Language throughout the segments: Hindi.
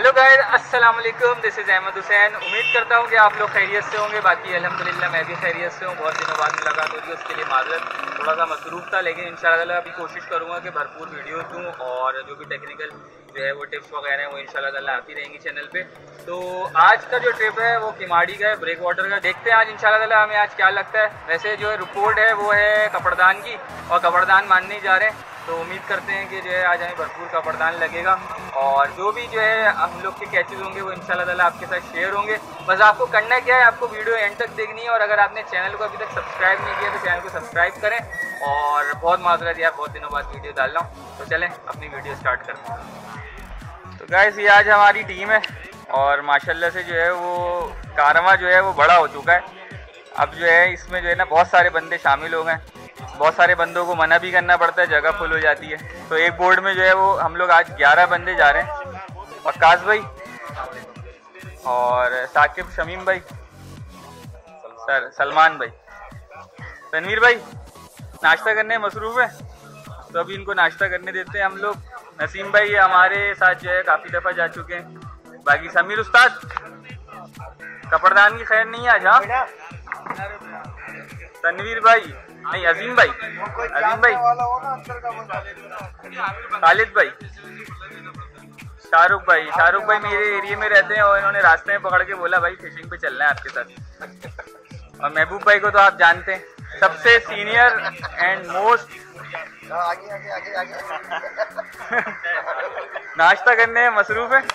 हेलो गाइस, अस्सलाम वालेकुम। This is Ahmad Hussain. उम्मीद करता हूँ कि आप लोग खैरियत से होंगे। बाकी अल्हम्दुलिल्लाह मैं भी खैरियत से हूँ। बहुत दिनों बाद मुलाकात हो रही है, उसके लिए माज़रत। थोड़ा सा मसरूफ़ था, लेकिन इंशाल्लाह अभी कोशिश करूँगा कि भरपूर वीडियोस दूँ और जो भी टेक्निकल जो है वो टिप्स वगैरह हैं वो इंशाल्लाह आती रहेंगी चैनल पे। तो आज का जो ट्रिप है वो किमाड़ी का है, ब्रेक वाटर का। देखते हैं आज इंशाल्लाह हमें आज क्या लगता है। वैसे जो है रिपोर्ट है वो है कपड़दान की, और कपड़दान मानने जा रहे हैं। तो उम्मीद करते हैं कि जो है आज हमें भरपूर कपड़दान लगेगा, और जो भी जो है हम लोग के कैचेज होंगे वो इंशाल्लाह आपके साथ शेयर होंगे। बस आपको करना क्या है, आपको वीडियो एंड तक देखनी है, और अगर आपने चैनल को अभी तक सब्सक्राइब नहीं किया तो चैनल को सब्सक्राइब करें। और बहुत माजरत यार, बहुत दिनों बाद वीडियो डाल रहा हूँ, तो चलें अपनी वीडियो स्टार्ट करते हैं। तो गाइस ये आज हमारी टीम है, और माशाल्लाह से जो है वो कारवां जो है वो बड़ा हो चुका है। अब जो है इसमें जो है ना बहुत सारे बंदे शामिल हो गए। बहुत सारे बंदों को मना भी करना पड़ता है, जगह फुल हो जाती है। तो एक बोर्ड में जो है वो हम लोग आज 11 बंदे जा रहे हैं। वक्कास भाई और साकिब, शमीम भाई, सलमान भाई, तनवीर भाई नाश्ता करने मसरूफ़ है, तो अभी इनको नाश्ता करने देते हैं हम लोग। नसीम भाई हमारे साथ जो है काफ़ी दफ़ा जा चुके हैं। बाकी समीर उस्ताद, कपड़दान की खैर नहीं है आज। हाँ, तनवीर भाई नहीं, अजीम भाई, खालिद भाई, शाहरुख भाई मेरे एरिया में रहते हैं, और इन्होंने रास्ते में पकड़ के बोला भाई फिशिंग पे चलना है आपके साथ। और महबूब भाई को तो आप जानते हैं, सबसे सीनियर एंड मोस्ट नाश्ता करने में मसरूफ है।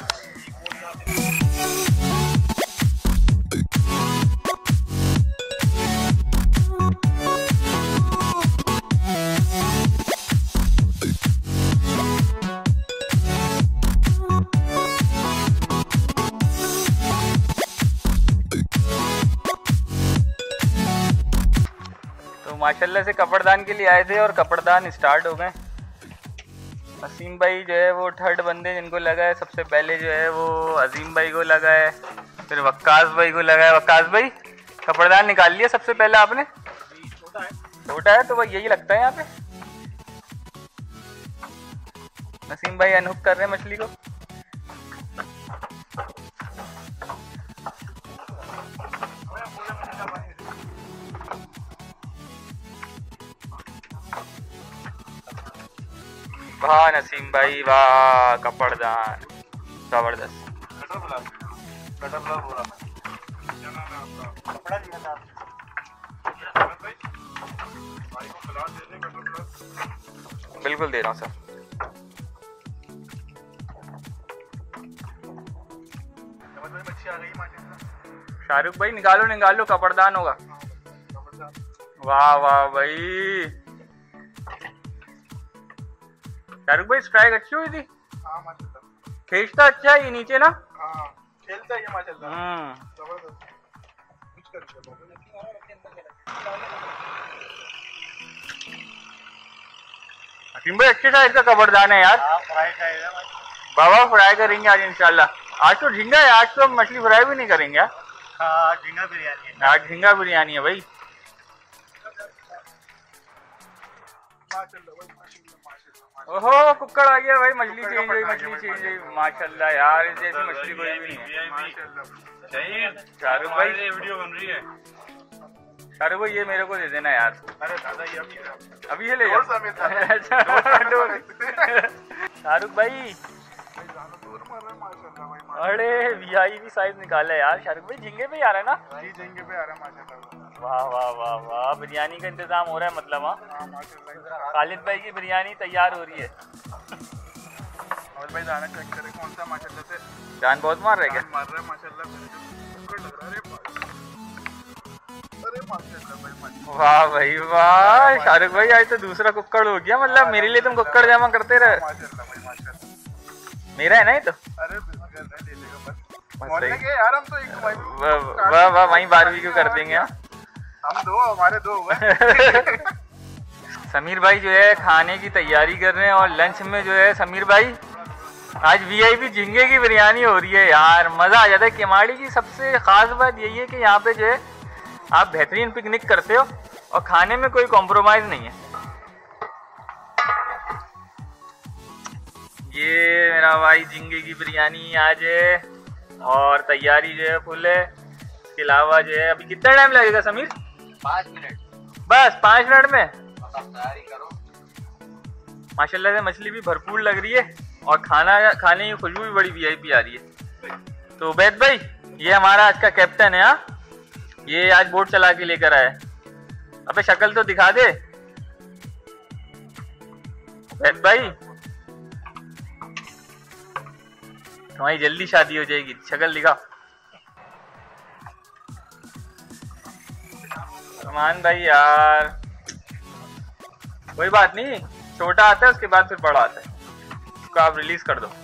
माशाल्लाह से कपड़दान के लिए आए थे और कपड़दान स्टार्ट हो गए। नसीम भाई जो है वो थर्ड बंदे जिनको लगा है। सबसे पहले जो है वो अजीम भाई को लगा है, फिर वक्कास भाई को लगा है। वक्कास भाई कपड़दान निकाल लिया सबसे पहले आपने? छोटा है तो भाई यही लगता है यहाँ पे। नसीम भाई अनहुक कर रहे हैं मछली को। वाह नसीम भाई, वाह कपड़दान जबरदस्त। बिल्कुल दे रहा हूँ सर। शाहरुख भाई निकालो कपड़दान होगा। वाह वाह भाई, शाहरुख भाई स्ट्राइक अच्छी हुई थी। खींचता अच्छा है ये नीचे ना। खेलता है ये माशाल्लाह। हकीम भाई अच्छे साइज का कबरदान है यार। बाबा फ्राई करेंगे आज इंशाल्लाह। आज तो झींगा है, आज तो मछली फ्राई भी नहीं करेंगे। आज झींगा बिरयानी है। आज झींगा बिरयानी है भाई। ओहो कुक्कड़ आ गया भाई। मछली चेंज हुई माशाल्लाह यार, इस जैसी मछली कोई भी नहीं है। शाहरुख भाई वीडियो बन रही है। शाहरुख भाई ये मेरे को दे देना यार। अरे दादा ये अभी से ले जाओ। शाहरुख भाई अरे वीआईपी साइज निकाला है यार। शाहरुख भाई झींगे पे आ रहा है ना? जी झींगे पे आ रहा है माशाल्लाह। वाह वाह वाह वाह, बिरयानी का इंतजाम हो रहा है मतलब। हाँ खालिद भाई की बिरयानी तैयार हो रही है। और भाई दाना चेक करें कौन सा माशाल्लाह से जान बहुत मार रहा है। क्या मार रहा है माशाल्लाह? वाह भाई वाह, शाहरुख भाई आज तो दूसरा कुक्कड़ हो गया। मतलब मेरे लिए तुम कुक्कड़ जमा करते रहे। मेरा है ना ये तो। अरे यार हम तो वाह वाह वहीं बारबेक्यू कर देंगे। हम दो, हमारे दो हुए। समीर भाई जो है खाने की तैयारी कर रहे हैं, और लंच में जो है समीर भाई आज वीआईपी झींगे की बिरयानी हो रही है यार। मज़ा आ जाता है। किमाड़ी की सबसे ख़ास बात यही है कि यहाँ पे जो है आप बेहतरीन पिकनिक करते हो, और खाने में कोई कॉम्प्रोमाइज़ नहीं है। ये मेरा भाई झींगे की बिरयानी आज है और तैयारी जो है फुल है। इसके अलावा जो है अभी कितना टाइम लगेगा समीर? 5 मिनट, बस 5 मिनट में बस आप तैयारी करो। माशाल्लाह से मछली भी भरपूर लग रही है और खाने की खुशबू भी बड़ी वीआईपी आ रही है। तो उबैद भाई ये हमारा आज का कैप्टन है। हाँ, ये आज बोट चला के लेकर आया है। अबे शक्ल तो दिखा दे उबैद भाई, तुम्हारी जल्दी शादी हो जाएगी, शक्ल दिखा। सलमान भाई यार कोई बात नहीं, छोटा आता है उसके बाद फिर बड़ा आता है, उसको आप रिलीज कर दो।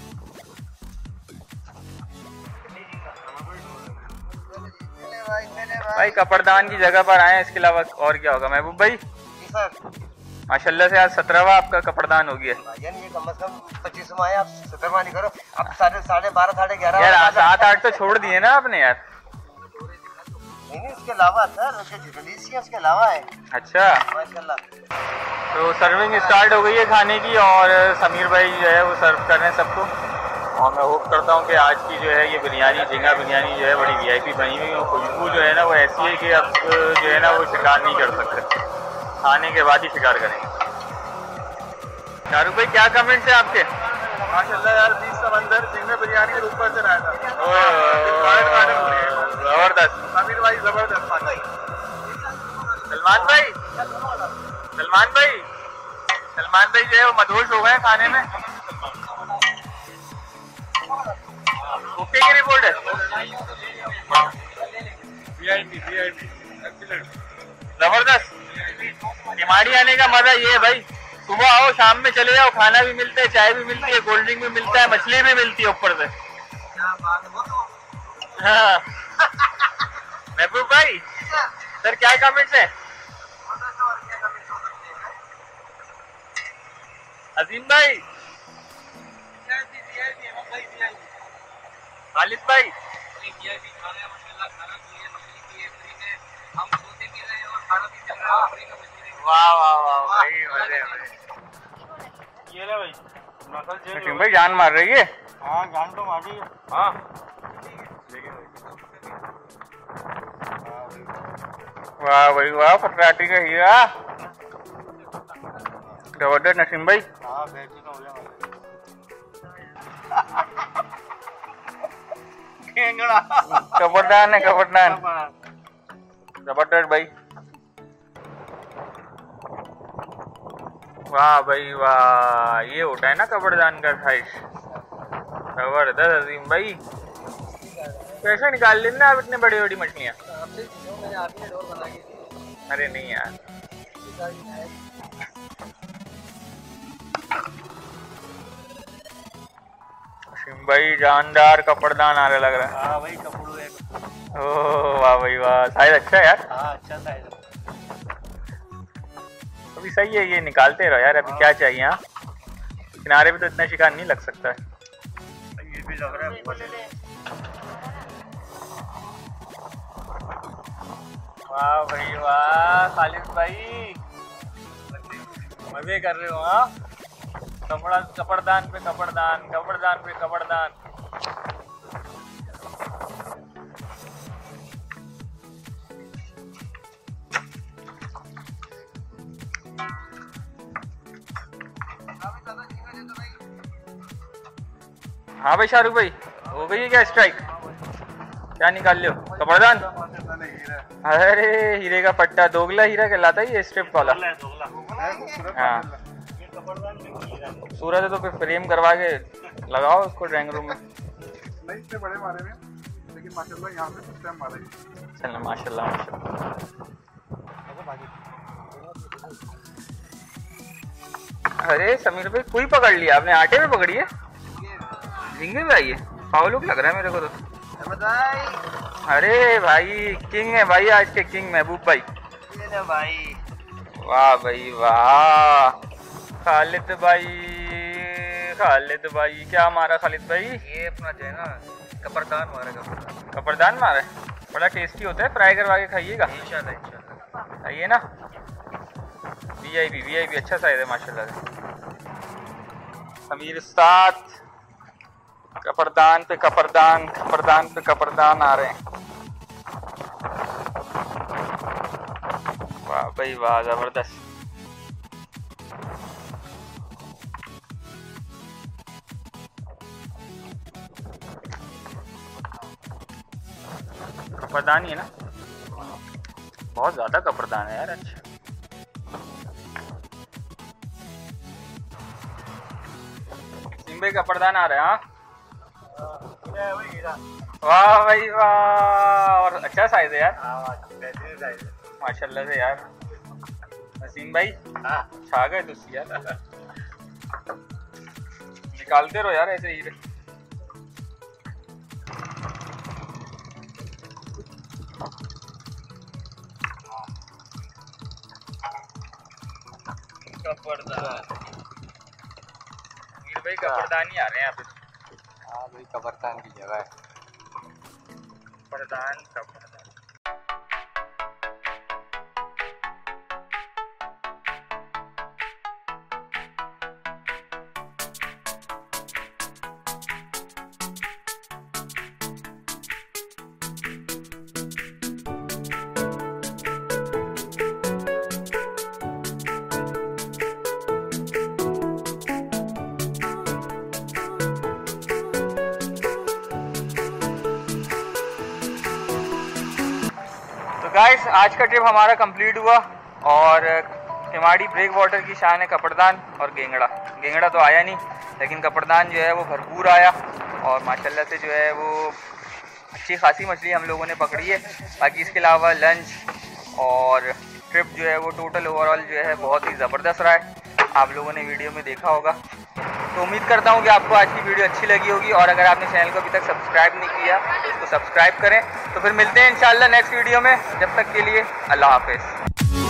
भाई कपड़दान की जगह पर आए हैं, इसके अलावा और क्या होगा महबूब भाई? जी सर। माशाल्लाह से आज 17वां आपका कपड़दान हो गया। भाईजान ये कम से कम 25वां है, आप 17वां नहीं करो। अब 12:30 11:30 यार 7-8 तो छोड़ दिए ना आपने यार। नहीं उसके अलावा सर, उसके रिलीज उसके अलावा है। अच्छा माशाल्लाह। तो सर्विंग स्टार्ट हो गई है खाने की और समीर भाई जो है वो सर्व कर रहे हैं सबको। और मैं होप करता हूँ कि आज की जो है ये बिरयानी, झींगा बिरयानी जो है बड़ी वीआईपी बनी हुई है। खुशबू जो है ना वो ऐसी है कि अब जो है ना वो शिकार नहीं कर सकते, खाने के बाद ही शिकार करेंगे। शाहरुख भाई क्या कमेंट्स है आपके? माशाल्लाह यार 20 समंदर झींगा बिरयानी के ऊपर से रहा था। जबरदस्त समीर भाई जबरदस्त। सलमान भाई जो है वो मदहोश हो गए खाने में। ओके की रिपोर्ट है। जबरदस्त। टिमाड़ी आने का मजा ये है भाई, सुबह आओ शाम में चले जाओ, खाना भी मिलता है, चाय भी मिलती है, कोल्ड ड्रिंक भी मिलता है, मछली भी मिलती है ऊपर से। हाँ महबूब भाई सर क्या कमेंट्स है? अजीम भाई, खालिद भाई, वाह वाह वाह भाई मजे ये ले भाई, नसीम भाई जान मार रही है। हाँ जान तो मारी है। हाँ वाह भाई वाह, पटराटी का हीरा जबरदस्त नसीम भाई। हाँ बेटी का हो गया कपड़दान है, कपड़दान जबरदस्त भाई। वाह भाई वाह, ये होता है ना कपड़दान का साइज, जबरदस्त अजीम भाई। कैसे निकाल लेना आप इतने बड़ी बड़ी मछलियाँ? अरे नहीं यार, भाई जानदार कपड़दान आ रहा लग रहा है। हाँ भाई कपड़ू है। ओह वाह भाई वाह, साइज अच्छा है यार। हाँ अच्छा साइज है। अभी सही है, ये निकालते रहो यार, अभी क्या चाहिए। हाँ किनारे पे तो इतना शिकार नहीं लग सकता है। ये भी लग रहा है। वाह भाई वाह खालिद भाई, मजे कर रहे हो। हाँ कपड़दान पे कपड़दान, कपड़दान पे कपड़दान। हाँ भाई शाहरुख भाई हो गई है क्या स्ट्राइक? क्या निकाल लो? कपड़दान। अरे हीरे का पट्टा, दोगला हीरा कहलाता है ये, स्ट्रिप वाला। हाँ सूरज है तो फिर फ्रेम करवा के लगाओ उसको ड्राइंग रूम में। नहीं इतने बड़े मारे में, लेकिन माशाल्लाह यहाँ पे फर्स्ट टाइम मारे। चलो माशाल्लाह माशाल्लाह। अरे समीर भाई कोई पकड़ लिया आपने? आटे में पकड़ी है? झींगे भी आई है? फाउल लग रहा है मेरे को तो। अरे भाई किंग है भाई, आज के किंग महबूब भाई। ये भाई वाह भाई वाह खालिद भाई, खालिद भाई क्या मारा खालिद भाई? ये अपना जो है ना कपड़दान मारा। कपड़दान मारा है, बड़ा टेस्टी होता है, फ्राई करवा के खाइएगा इंशाल्लाह। खाइए ना। वीआईपी अच्छा साइज है माशाल्लाह से। समीर उस्ताद कपड़दान पे कपड़दान, कपड़दान पे कपड़दान आ रहे हैं। वाह भाई वाह, जबरदस्त। कपड़दान ही है ना, बहुत ज्यादा कपड़दान है यार। अच्छा सिंह भाई कपड़दान आ रहे हैं। हाँ वाह भाई वाह, और अच्छा साइज है यार, माशाल्लाह से यार। नसीम भाई छा गए तुसी यार, निकालते रहो यार ऐसे ही। कपड़दान मीर भाई, कपड़दान ही आ रहे हैं यहाँ पे। हाँ भाई कब्रिस्तान की जगह है। कपड़दान कपड़दान। तो गाइस आज का ट्रिप हमारा कंप्लीट हुआ और केमाड़ी ब्रेक वाटर की शान है कपड़दान और गेंगड़ा। गेंगड़ा तो आया नहीं, लेकिन कपड़दान जो है वो भरपूर आया और माशाल्लाह से जो है वो अच्छी खासी मछली हम लोगों ने पकड़ी है। बाकी इसके अलावा लंच और ट्रिप जो है वो टोटल ओवरऑल जो है बहुत ही ज़बरदस्त रहा है। आप लोगों ने वीडियो में देखा होगा, तो उम्मीद करता हूँ कि आपको आज की वीडियो अच्छी लगी होगी। और अगर आपने चैनल को अभी तक सब्सक्राइब नहीं किया तो इसको सब्सक्राइब करें। तो फिर मिलते हैं इंशाल्लाह नेक्स्ट वीडियो में, जब तक के लिए अल्लाह हाफिज़।